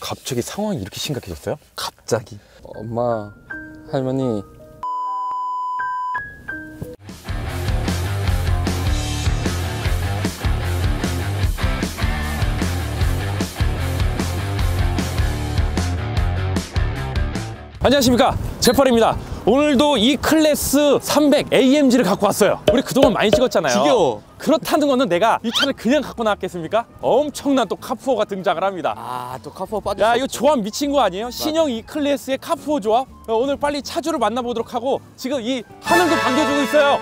갑자기 상황이 이렇게 심각해졌어요? 갑자기 엄마, 할머니 안녕하십니까, 제팔입니다. 오늘도 이 클래스 300 AMG를 갖고 왔어요. 우리 그동안 많이 찍었잖아요. 지겨워. 그렇다는 거는 내가 이 차를 그냥 갖고 나왔겠습니까? 엄청난 또 카푸어가 등장을 합니다. 아, 또 카푸어 빠졌어. 야, 이거 조합 미친 거 아니에요? 신형 E 클래스의 카푸어 조합. 오늘 빨리 차주를 만나보도록 하고, 지금 이 하늘도 반겨주고 있어요.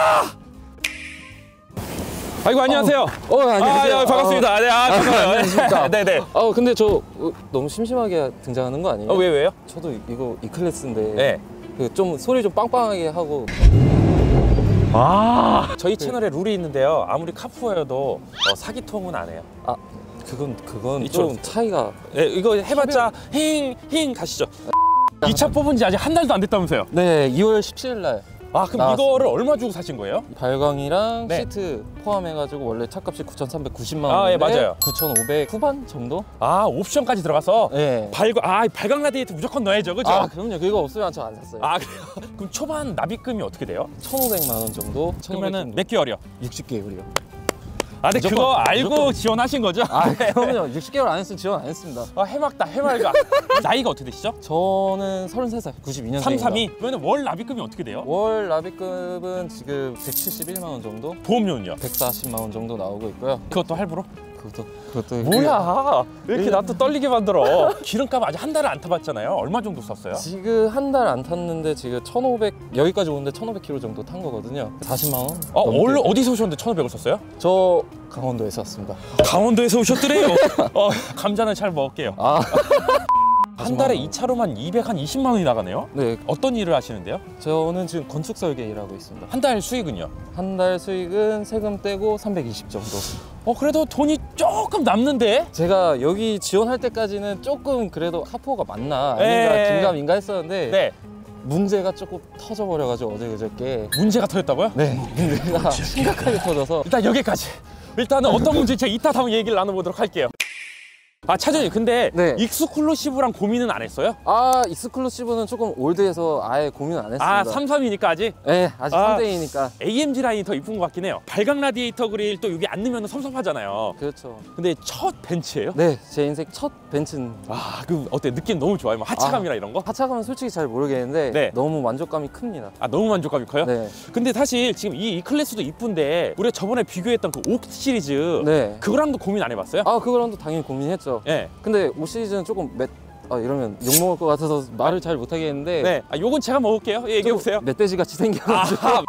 아이고, 안녕하세요. 안녕하세요. 아, 반갑습니다. 네, 반가워요. 안녕하십니까. 네네. 근데 저 너무 심심하게 등장하는 거 아니에요? 왜요? 저도 이거 E 클래스인데 네. 좀 소리 좀 빵빵하게 하고. 저희 채널에 룰이 있는데요. 아무리 카푸어여도 사기통은 안 해요. 그건 이쪽. 좀 차이가. 네, 이거 해봤자 힝 가시죠. 이 차 뽑은 지 아직 한 달도 안 됐다면서요? 네, 2월 17일 날. 그럼 나왔습니다. 이거를 얼마 주고 사신 거예요? 발광이랑 네. 시트 포함해가지고 원래 차값이 9,390만 원. 예, 맞아요. 9,500 후반 정도? 옵션까지 들어가서? 네. 발광 라디에이터 무조건 넣어야죠, 그죠? 그럼요. 그거 없으면 저 안 샀어요. 그래요? 그럼 초반 납입금이 어떻게 돼요? 1,500만 원 정도? 그러면은 몇 개월이요? 60개월이요. 근데 무조건, 그거 알고 무조건. 지원하신 거죠? 그럼요. 60개월 안 했으면 지원 안 했습니다. 해맑다, 해맑아. 나이가 어떻게 되시죠? 저는 33살, 92년생입니다. 332? 그러면 월 납입금이 어떻게 돼요? 월 납입금은 지금 171만 원 정도? 보험료는요? 140만 원 정도 나오고 있고요. 그것도 할부로? 그것도 뭐야, 왜 이렇게 나 또 떨리게 만들어? 기름값 아직 한 달을 안 타봤잖아요. 얼마 정도 썼어요? 지금 한 달 안 탔는데 지금 1,500, 여기까지 오는데 1,500km 정도 탄 거거든요. 40만 원? 원래 어디서 오셨는데 1,500을 썼어요? 저 강원도에서 왔습니다. 강원도에서 오셨더래요. 감자는 잘 먹을게요. 한 달에 이 차로만 220만 원이 나가네요? 네, 어떤 일을 하시는데요? 저는 지금 건축 설계 일하고 있습니다. 한 달 수익은요? 한 달 수익은 세금 떼고 320 정도. 그래도 돈이 조금 남는데? 제가 여기 지원할 때까지는 조금 그래도 카푸어가 맞나 아닌가 긴가민가 했었는데 네. 문제가 조금 터져버려가지고 어제 그저께. 문제가 터졌다고요? 네, 문제가 심각하게 터져서. 일단 여기까지. 일단은 어떤 문제인지 제가 이따 한번 얘기를 나눠보도록 할게요. 차주님, 근데 네. 익스클루시브랑 고민은 안 했어요? 익스클루시브는 조금 올드해서 아예 고민 안 했습니다. 33이니까 아직? 네, 아직 3대이니까. AMG 라인이 더 이쁜 것 같긴 해요. 발광 라디에이터 그릴 또 여기 안 넣으면 섭섭하잖아요. 그렇죠. 근데 첫 벤츠예요? 네, 제 인생 첫 벤츠는. 그럼 어때? 느낌 너무 좋아요? 뭐 하차감이나 이런 거? 하차감은 솔직히 잘 모르겠는데 네. 너무 만족감이 큽니다. 너무 만족감이 커요? 네. 근데 사실 지금 이 클래스도 이쁜데 우리가 저번에 비교했던 그 5 시리즈 네. 그거랑도 고민 안 해봤어요? 그거랑도 당연히 고민했죠. 네. 근데 5 시리즈는 조금 이러면 욕먹을 것 같아서 말을 잘 못하겠는데. 네. 요건 제가 먹을게요. 얘기해보세요. 멧돼지 같이 생겨가지고.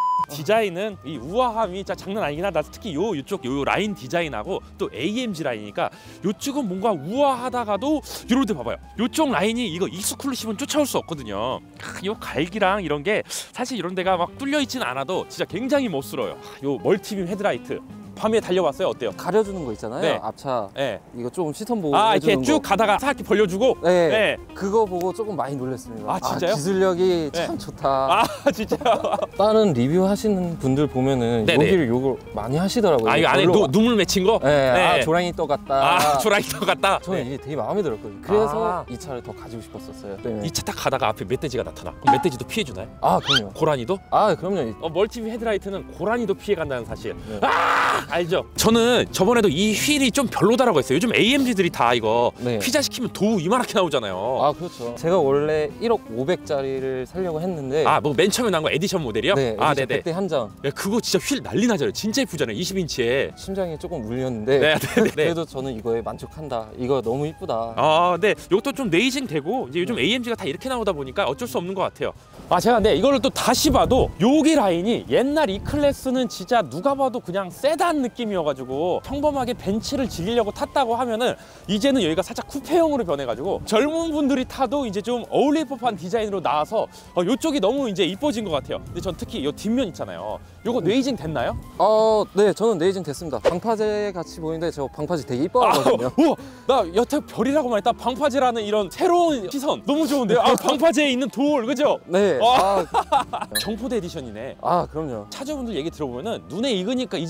디자인은 이 우아함이 진짜 장난 아니긴 하다. 특히 이쪽 라인 디자인하고 또 AMG 라인이니까 이쪽은 뭔가 우아하다가도 이럴 때 봐봐요. 이쪽 라인이 이거 익스클루시브는 쫓아올 수 없거든요. 이 갈기랑 이런 게 사실 이런 데가 막 뚫려 있지는 않아도 진짜 굉장히 멋스러워요. 요 멀티빔 헤드라이트 밤에 달려봤어요? 어때요? 가려주는 거 있잖아요. 네. 앞차. 네. 이거 조금 시선 보고 이렇게 해주는 쭉 거. 가다가 살짝 벌려주고. 네. 네. 그거 보고 조금 많이 놀랐습니다. 진짜요? 기술력이 네. 참 좋다. 진짜요? 다른 리뷰 하시는 분들 보면은 네네. 여기를 욕을 많이 하시더라고요. 이거 안에 눈물 맺힌 거? 네. 조랑이 떠 같다. 조랑이 떠 같다. 저는 이게 되게 마음에 들었거든요. 그래서 이 차를 더 가지고 싶었었어요. 네. 이 차 딱 가다가 앞에 멧돼지가 나타나. 그럼 멧돼지도 피해주나요? 그럼요. 고라니도? 그럼요. 멀티빔 헤드라이트는 고라니도 피해간다는 사실. 네. 알죠? 저는 저번에도 이 휠이 좀 별로다라고 했어요. 요즘 AMG들이 다 이거 네. 피자 시키면 도우 이만하게 나오잖아요. 그렇죠. 제가 원래 1억 500짜리를 살려고 했는데. 뭐 맨 처음에 나온 거 에디션 모델이요? 네. 네네. 그때 한 장. 그거 진짜 휠 난리 나잖아요. 진짜 예쁘잖아요. 20인치에. 심장이 조금 울렸는데. 네. 그래도 저는 이거에 만족한다. 이거 너무 이쁘다. 네. 이것도 좀 레이징 되고 이제 요즘 AMG가 다 이렇게 나오다 보니까 어쩔 수 없는 것 같아요. 제가 이거를 또 다시 봐도 여기 라인이 옛날 이 클래스는 진짜 누가 봐도 그냥 세단 느낌이어가지고 평범하게 벤츠를 즐기려고 탔다고 하면은 이제는 여기가 살짝 쿠페형으로 변해가지고 젊은 분들이 타도 이제 좀 어울릴 법한 디자인으로 나와서 이쪽이 너무 이제 이뻐진 것 같아요. 근데 전 특히 이 뒷면 있잖아요. 요거 레이징 됐나요? 네, 저는 레이징 됐습니다. 방파제 같이 보이는데 저 방파제 되게 이뻐하거든요. 우와, 나 여태 별이라고만 했다. 방파제라는 이런 새로운 시선 너무 좋은데요? 방파제에 있는 돌, 그죠? 네. 경포대 에디션이네. 그럼요. 차주분들 얘기 들어보면은 눈에 익으니까 이제 괜찮다고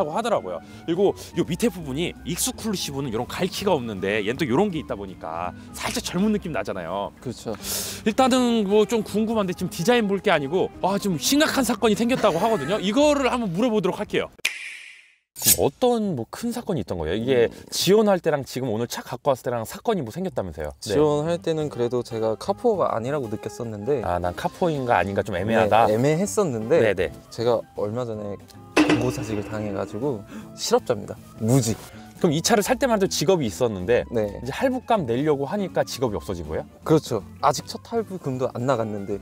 좋다고 하더라고요. 그리고 요 밑에 부분이 익스클루시브는 이런 갈키가 없는데 얘는 또 이런 게 있다 보니까 살짝 젊은 느낌 나잖아요. 그렇죠. 일단은 뭐 좀 궁금한데 지금 디자인 볼 게 아니고 좀 심각한 사건이 생겼다고 하거든요. 이거를 한번 물어보도록 할게요. 그럼 어떤 뭐 큰 사건이 있던 거예요? 이게 지원할 때랑 지금 오늘 차 갖고 왔을 때랑 사건이 뭐 생겼다면서요? 지원할 때는 그래도 제가 카푸어가 아니라고 느꼈었는데 난 카포인가 아닌가 좀 애매하다. 네, 애매했었는데 네네. 제가 얼마 전에 경고사직을 당해가지고 실업자입니다. 무직. 그럼 이 차를 살 때만 해도 직업이 있었는데 네, 이제 할부값 내려고 하니까 직업이 없어진 거예요? 그렇죠. 아직 첫 할부금도 안 나갔는데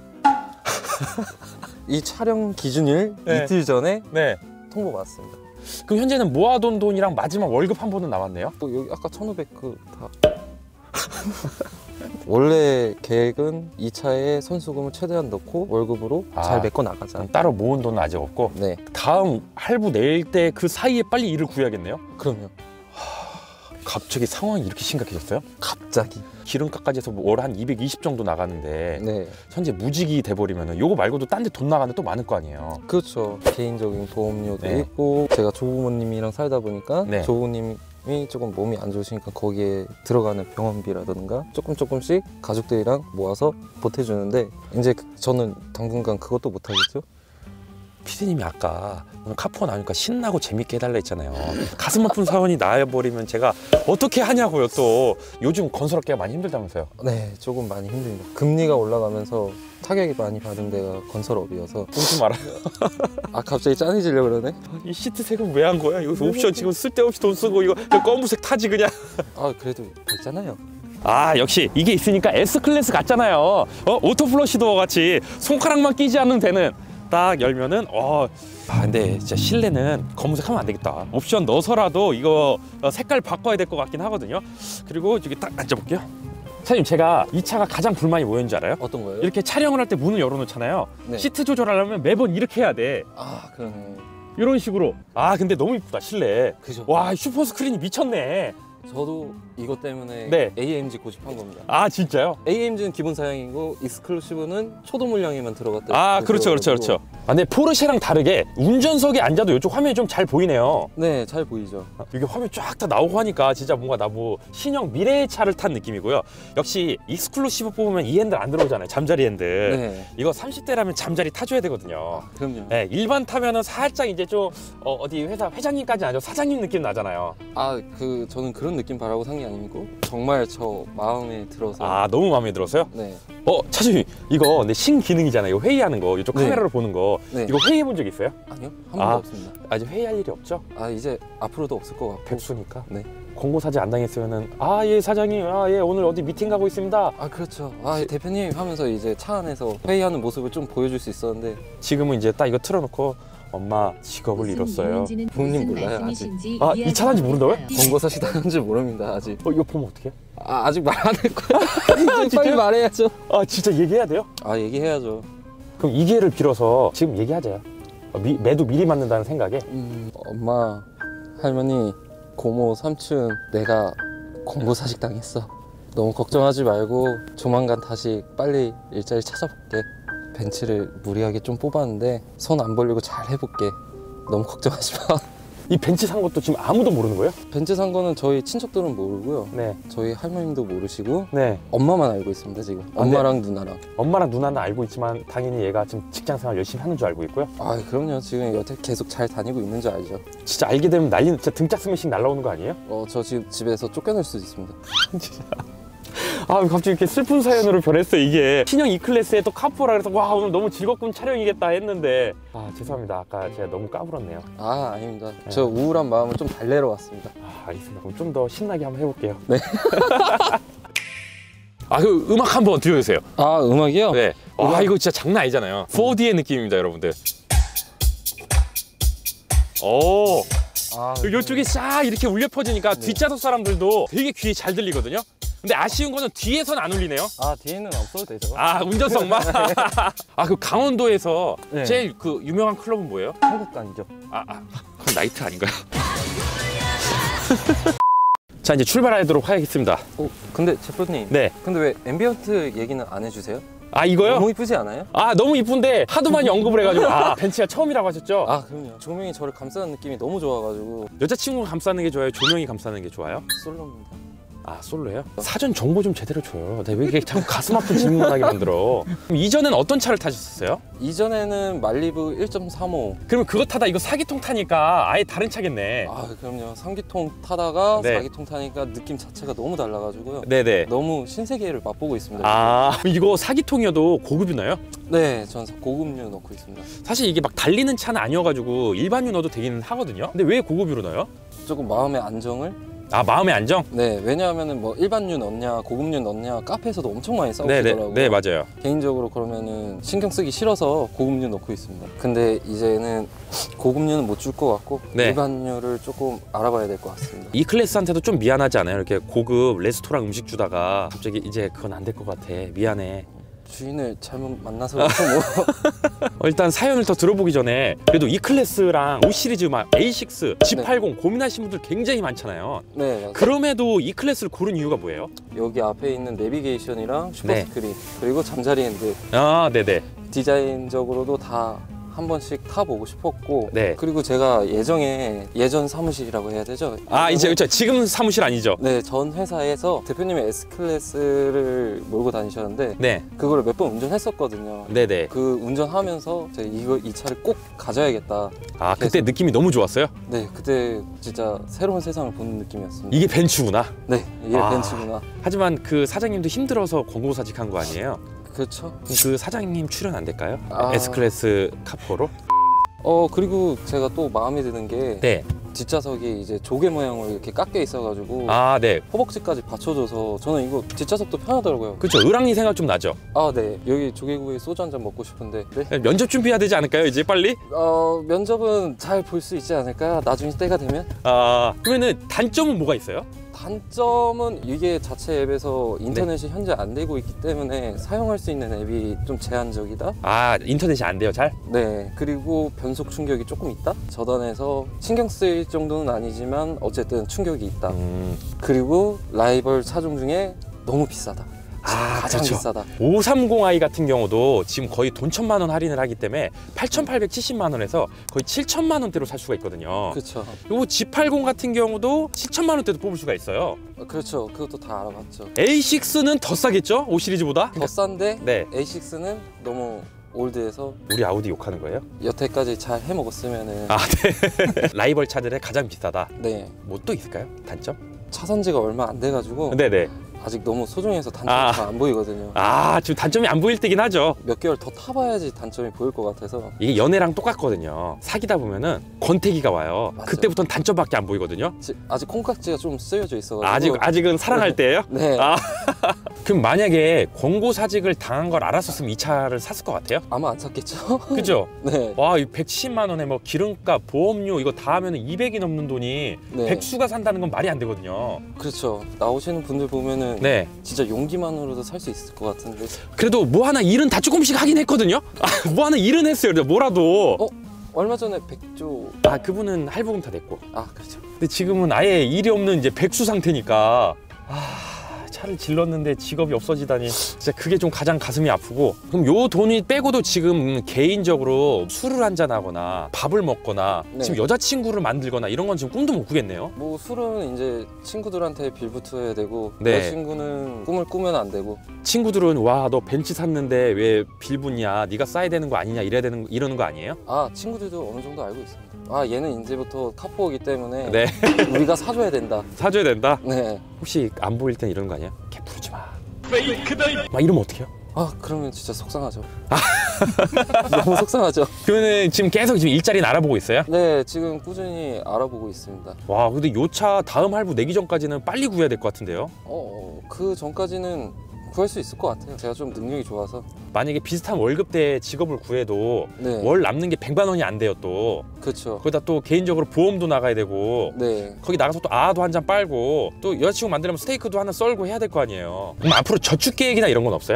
이 촬영 기준일 네. 이틀 전에 네. 통보가 왔습니다. 그럼 현재는 모아둔 돈이랑 마지막 월급 한 번은 남았네요? 또 여기 아까 1,500 그 다 원래 계획은 이 차에 선수금을 최대한 넣고 월급으로 잘 메꿔 나가자. 따로 모은 돈은 아직 없고 네, 다음 할부 낼 때 그 사이에 빨리 일을 구해야겠네요? 그럼요. 갑자기 상황이 이렇게 심각해졌어요? 갑자기. 기름값까지 해서 월 한 220 정도 나가는데 네, 현재 무직이 돼버리면 요거 말고도 딴 데 돈 나가는 데 또 많을 거 아니에요? 그렇죠. 개인적인 보험료도 네. 있고 제가 조부모님이랑 살다 보니까 네. 조부님이 조금 몸이 안 좋으시니까 거기에 들어가는 병원비라든가 조금씩 가족들이랑 모아서 보태주는데 이제 저는 당분간 그것도 못하겠죠? 피디님이 아까 오늘 카푸어 나오니까 신나고 재밌게 해달라 했잖아요. 가슴 아픈 사연이 나와버리면 제가 어떻게 하냐고요. 또 요즘 건설업계가 많이 힘들다면서요. 네, 조금 많이 힘듭니다. 금리가 올라가면서 타격이 많이 받은 데가 건설업이어서. 웃지 마라. 갑자기 짠해지려고 그러네? 이 시트 색은 왜 한 거야? 여기서 옵션 지금 쓸데없이 돈 쓰고 이거 검은색 타지 그냥. 그래도 밝잖아요. 역시 이게 있으니까 S클래스 같잖아요. 오토 플러시 도어 같이 손가락만 끼지 않으면 되는. 딱 열면은 근데 진짜 실내는 검은색 하면 안 되겠다. 옵션 넣어서라도 이거 색깔 바꿔야 될 것 같긴 하거든요. 그리고 여기 딱 앉아볼게요. 사장님, 제가 이 차가 가장 불만이 뭐였는지 알아요? 어떤 거예요? 이렇게 촬영을 할 때 문을 열어놓잖아요. 네. 시트 조절하려면 매번 이렇게 해야 돼. 그러네. 이런 식으로. 근데 너무 이쁘다 실내. 그죠. 와, 슈퍼 스크린이 미쳤네. 저도 이것 때문에 네. AMG 고집한 겁니다. 진짜요? AMG는 기본 사양이고 익스클루시브는 초도 물량에만 들어갔다. 그렇죠. 근데 포르쉐랑 다르게 운전석에 앉아도 이쪽 화면이 좀 잘 보이네요. 네, 잘 보이죠. 이게 화면 쫙 다 나오고 하니까 진짜 뭔가 나 뭐 신형 미래의 차를 탄 느낌이고요. 역시 익스클루시브 뽑으면 이 핸들 안 들어오잖아요. 잠자리 핸들. 네, 이거 30대라면 잠자리 타줘야 되거든요. 그럼요. 네, 일반 타면은 살짝 이제 좀 어디 회사 회장님까지 아니죠. 사장님 느낌 나잖아요. 저는 그런 느낌 바라고 산 게 아니고 정말 저 마음에 들어서. 너무 마음에 들었어요? 네. 차주님, 이거 내 신기능이잖아요. 이거 회의하는 거. 이쪽 네. 카메라로 보는 거. 네. 이거 회의해 본 적 있어요? 아니요, 한 번도 없습니다. 아직 회의할 일이 없죠? 이제 앞으로도 없을 것 같고. 백수니까. 네. 공고사지 안 당했으면은 예 사장님, 예 오늘 어디 미팅 가고 있습니다. 그렇죠. 대표님 하면서 이제 차 안에서 회의하는 모습을 좀 보여줄 수 있었는데 지금은 이제 딱 이거 틀어놓고 엄마 직업을 잃었어요. 부모님 몰라요, 아직. 이 차 산지 모른다고요? 권고사시 당한 줄 모릅니다, 아직. 이거 보면 어떡해? 아직 말 안 할 거야. 이제 빨리 말해야죠. 진짜 얘기해야 돼요? 얘기해야죠. 그럼 이 기회를 빌어서 지금 얘기하자. 매도 미리 맞는다는 생각에. 엄마, 할머니, 고모, 삼촌, 내가 권고사직 당했어. 너무 걱정하지 말고 조만간 다시 빨리 일자리 찾아볼게. 벤츠를 무리하게 좀 뽑았는데 손 안 벌리고 잘 해볼게. 너무 걱정하지 마. 이 벤츠 산 것도 지금 아무도 모르는 거예요? 벤츠 산 거는 저희 친척들은 모르고요. 네. 저희 할머님도 모르시고 네. 엄마만 알고 있습니다, 지금. 엄마랑 누나랑. 엄마랑 누나는 알고 있지만 당연히 얘가 지금 직장생활 열심히 하는 줄 알고 있고요. 그럼요. 지금 여태 계속 잘 다니고 있는 줄 알죠. 진짜 알게 되면 진짜 등짝 스매싱 날라오는 거 아니에요? 저 지금 집에서 쫓겨날 수도 있습니다. 진짜. 갑자기 이렇게 슬픈 사연으로 변했어. 이게 신형 E클래스에 또 카푸어라 그래서 와 오늘 너무 즐거운 촬영이겠다 했는데 죄송합니다. 아까 제가 너무 까불었네요. 아닙니다. 저 우울한 마음을 좀 달래러 왔습니다. 알겠습니다. 그럼 좀 더 신나게 한번 해볼게요. 네. 그 음악 한번 들려주세요. 음악이요? 네. 이거 진짜 장난 아니잖아요. 4D의 느낌입니다, 여러분들. 이쪽이 싹 이렇게 울려 퍼지니까 뒷좌석 사람들도 되게 귀에 잘 들리거든요. 근데 아쉬운 거는 뒤에선 안 울리네요. 뒤에는 없어도 되죠. 운전석만. 그 강원도에서 네. 제일 그 유명한 클럽은 뭐예요? 한국강이죠. 그건 나이트 아닌가요? 자, 이제 출발하도록 하겠습니다. 근데 대표님. 네. 근데 왜 앰비언트 얘기는 안 해주세요? 아 이거요? 너무 이쁘지 않아요? 아 너무 이쁜데 하도 많이 언급을 해가지고 아 벤츠가 처음이라고 하셨죠? 아 그럼요. 조명이 저를 감싸는 느낌이 너무 좋아가지고. 여자친구가 감싸는 게 좋아요? 조명이 감싸는 게 좋아요? 솔로입니다. 아 솔로예요? 사전 정보 좀 제대로 줘요. 내가 왜 이렇게 자꾸 가슴 아픈 질문하게 만들어? 그럼 이전엔 어떤 차를 타셨었어요? 이전에는 말리부 1.35. 그러면 그거 타다 이거 4기통 타니까 아예 다른 차겠네. 아 그럼요. 3기통 타다가 네. 4기통 타니까 느낌 자체가 너무 달라가지고요. 네네. 너무 신세계를 맛보고 있습니다. 아 이거 4기통이어도 고급이나요? 네, 전 고급류 넣고 있습니다. 사실 이게 막 달리는 차는 아니어가지고 일반유 넣어도 되기는 하거든요. 근데 왜 고급유로 넣어요? 조금 마음의 안정을. 아 마음의 안정? 네, 왜냐하면은 뭐 일반류 넣냐 고급류 넣냐 카페에서도 엄청 많이 네네. 싸우시더라고요. 네 맞아요. 개인적으로 그러면은 신경 쓰기 싫어서 고급류 넣고 있습니다. 근데 이제는 고급류는 못 줄 것 같고 네. 일반류를 조금 알아봐야 될 것 같습니다. 이 클래스한테도 좀 미안하지 않아요? 이렇게 고급 레스토랑 음식 주다가 갑자기 이제 그건 안 될 것 같아. 미안해. 주인을 잘못 만나서 그렇고 뭐. 일단 사연을 더 들어보기 전에 그래도 E 클래스랑 5 시리즈 막 A6, G80 고민하시는 분들 굉장히 많잖아요. 네, 맞아요. 그럼에도 E 클래스를 고른 이유가 뭐예요? 여기 앞에 있는 내비게이션이랑 슈퍼 네. 스크린 그리고 잠자리 핸들 아 네네. 디자인적으로도 다 한 번씩 타보고 싶었고 네. 그리고 제가 예전 사무실이라고 해야 되죠? 아 이제 그렇죠. 지금 사무실 아니죠? 네, 전 회사에서 대표님이 S클래스를 몰고 다니셨는데 네. 그거를 몇 번 운전했었거든요. 네네. 그 운전하면서 제가 이 차를 꼭 가져야겠다. 아 그때 느낌이 너무 좋았어요? 네, 그때 진짜 새로운 세상을 보는 느낌이었습니다. 이게 벤츠구나. 네, 이게 아. 벤츠구나. 하지만 그 사장님도 힘들어서 권고사직한 거 아니에요? 그렇죠. 그 사장님 출연 안 될까요? 아. S클래스 카포로? 그리고 제가 또 마음에 드는 게 네. 뒷좌석이 이제 조개 모양으로 이렇게 깎여 있어가지고 아 네. 허벅지까지 받쳐줘서 저는 이거 뒷좌석도 편하더라고요. 그렇죠. 을왕리 생각 좀 나죠? 아, 네. 여기 조개구이 소주 한 잔 먹고 싶은데. 네? 면접 준비해야 되지 않을까요? 이제 빨리? 면접은 잘 볼 수 있지 않을까? 나중에 때가 되면? 아 그러면은 단점은 뭐가 있어요? 단점은 이게 자체 앱에서 인터넷이 현재 안 되고 있기 때문에 사용할 수 있는 앱이 좀 제한적이다? 아 인터넷이 안 돼요 잘? 네. 그리고 변속 충격이 조금 있다? 저단에서 신경 쓰일 정도는 아니지만 어쨌든 충격이 있다. 그리고 라이벌 차종 중에 너무 비싸다. 아, 가장 그렇죠. 비싸다. 530i 같은 경우도 지금 거의 돈 1,000만 원 할인을 하기 때문에 8,870만 원에서 거의 7,000만 원대로 살 수가 있거든요. 그렇죠. 그리고 G80 같은 경우도 7,000만 원대도 뽑을 수가 있어요. 그렇죠. 그것도 다 알아봤죠. A6는 더 싸겠죠? 5 시리즈보다? 더 싼데 네. A6는 너무 올드해서 우리 아우디 욕하는 거예요? 여태까지 잘 해먹었으면은 아 네. 라이벌 차들의 가장 비싸다. 네. 뭐 또 있을까요? 단점? 차 산 지가 얼마 안 돼가지고 네네. 아직 너무 소중해서 단점이 아. 잘 안 보이거든요. 아 지금 단점이 안 보일 때긴 하죠. 몇 개월 더 타봐야지 단점이 보일 것 같아서. 이게 연애랑 똑같거든요. 사귀다 보면은 권태기가 와요. 맞아요. 그때부터는 단점밖에 안 보이거든요. 아직 콩깍지가 좀 쓰여져 있어가지고. 아직은 사랑할 때예요? 네. 아. 그럼 만약에 권고사직을 당한 걸 알았었으면 이 차를 샀을 것 같아요? 아마 안 샀겠죠? 그죠? 네. 와, 이 170만 원에 뭐 기름값, 보험료 이거 다 하면 200이 넘는 돈이 네. 백수가 산다는 건 말이 안 되거든요. 그렇죠. 나오시는 분들 보면은 네. 진짜 용기만으로도 살 수 있을 것 같은데. 그래도 뭐 하나 일은 다 조금씩 하긴 했거든요. 뭐 하나 일은 했어요. 뭐라도. 얼마 전에 백조. 아, 그분은 할부금 다 냈고. 아, 그렇죠. 근데 지금은 아예 일이 없는 이제 백수 상태니까. 차를 질렀는데 직업이 없어지다니 진짜 그게 좀 가장 가슴이 아프고. 그럼 요 돈이 빼고도 지금 개인적으로 술을 한잔 하거나 밥을 먹거나 네. 지금 여자친구를 만들거나 이런 건 지금 꿈도 못 꾸겠네요. 뭐 술은 이제 친구들한테 빌붙어야 되고 네. 여자친구는 꿈을 꾸면 안 되고. 친구들은 와 너 벤츠 샀는데 왜 빌붙냐, 네가 싸야 되는 거 아니냐 이러는 거 아니에요? 아, 친구들도 어느 정도 알고 있습니다. 아, 얘는 이제부터 카포이기 때문에 네. 우리가 사줘야 된다. 사줘야 된다. 네. 혹시 안 보일 땐 이런 거 아니야? 걔 부르지 마. 막 이러면 어떡해요? 아, 그러면 진짜 속상하죠. 너무 속상하죠. 그러면은 지금 계속 지금 일자리는 알아보고 있어요? 네, 지금 꾸준히 알아보고 있습니다. 와 근데 요 차 다음 할부 내기 전까지는 빨리 구해야 될 것 같은데요? 그 전까지는 구할 수 있을 것 같아요. 제가 좀 능력이 좋아서. 만약에 비슷한 월급대 직업을 구해도 네. 월 남는 게 100만 원이 안 돼요 또. 그렇죠. 거기다 또 개인적으로 보험도 나가야 되고 네. 거기 나가서 또 아도 한 잔 빨고 또 여자친구 만들려면 스테이크도 하나 썰고 해야 될 거 아니에요. 그럼 앞으로 저축 계획이나 이런 건 없어요?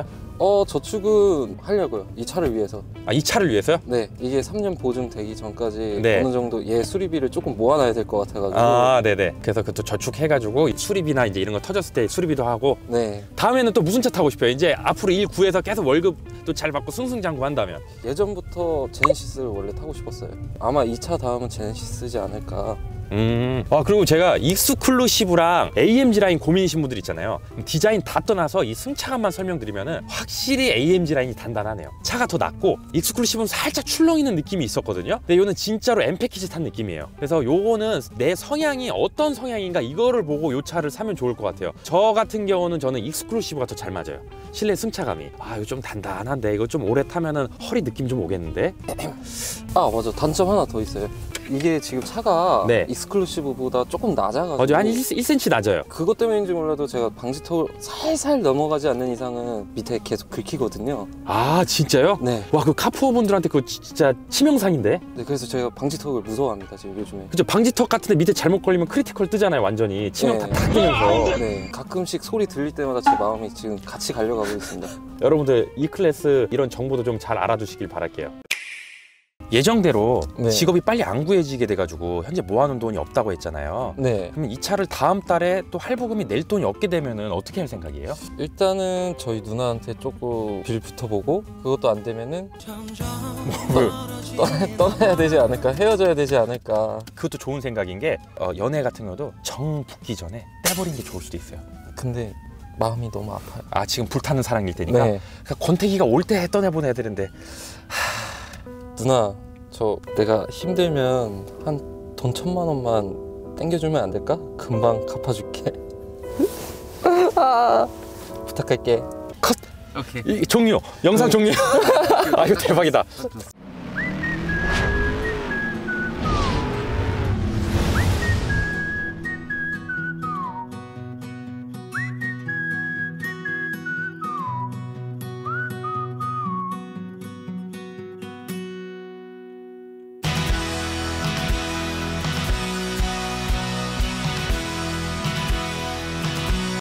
저축은 하려고요. 이 차를 위해서. 아, 이 차를 위해서요? 네, 이게 3년 보증 되기 전까지 네. 어느 정도 얘 수리비를 조금 모아놔야 될 것 같아가지고. 아, 네네. 그래서 그것도 저축해가지고 수리비나 이제 이런 거 터졌을 때 수리비도 하고. 네. 다음에는 또 무슨 차 타고 싶어요? 이제 앞으로 일 구해서 계속 월급도 잘 받고 승승장구 한다면. 예전부터 제네시스를 원래 타고 싶었어요. 아마 이 차 다음은 제네시스지 않을까. 그리고 제가 익스클루시브랑 AMG 라인 고민이신 분들 있잖아요. 디자인 다 떠나서 이 승차감만 설명드리면은 확실히 AMG 라인이 단단하네요. 차가 더 낫고 익스클루시브는 살짝 출렁이는 느낌이 있었거든요. 근데 이거는 진짜로 M 패키지 탄 느낌이에요. 그래서 요거는 내 성향이 어떤 성향인가 이거를 보고 요 차를 사면 좋을 것 같아요. 저 같은 경우는 저는 익스클루시브가 더 잘 맞아요. 실내 승차감이. 이거 좀 단단한데 이거 좀 오래 타면은 허리 느낌 좀 오겠는데. 아 맞아, 단점 하나 더 있어요. 이게 지금 차가 네. 익스클루시브보다 조금 낮아가지고 맞아요. 한 1cm 낮아요. 그것 때문인지 몰라도 제가 방지턱을 살살 넘어가지 않는 이상은 밑에 계속 긁히거든요. 아, 진짜요? 네. 와, 그 카푸어분들한테 그거 진짜 치명상인데. 네, 그래서 제가 방지턱을 무서워합니다 지금 요즘에. 그죠? 방지턱 같은데 밑에 잘못 걸리면 크리티컬 뜨잖아요. 완전히 치명 네. 다 끼면서. 네, 가끔씩 소리 들릴 때마다 제 마음이 지금 같이 가려가고 있습니다. 여러분들 E클래스 이런 정보도 좀 잘 알아두시길 바랄게요. 예정대로 네. 직업이 빨리 안 구해지게 돼가지고 현재 모아놓은 돈이 없다고 했잖아요. 네, 그러면 이 차를 다음 달에 또 할부금이 낼 돈이 없게 되면은 어떻게 할 생각이에요? 일단은 저희 누나한테 조금 빌 붙어보고 그것도 안 되면은 떠나야 되지 않을까, 헤어져야 되지 않을까. 그것도 좋은 생각인 게 연애 같은 경우도 정 붙기 전에 떼버리는 게 좋을 수도 있어요. 근데 마음이 너무 아파요. 아, 지금 불타는 사랑일 때니까. 네. 그러니까 권태기가 올 때 떠내보내야 되는데. 누나, 저 내가 힘들면 한 돈 1,000만 원만 땡겨주면 안 될까? 금방 갚아줄게. 부탁할게. 컷. 오케이. 종료. 영상 종료. 아, 이거 대박이다.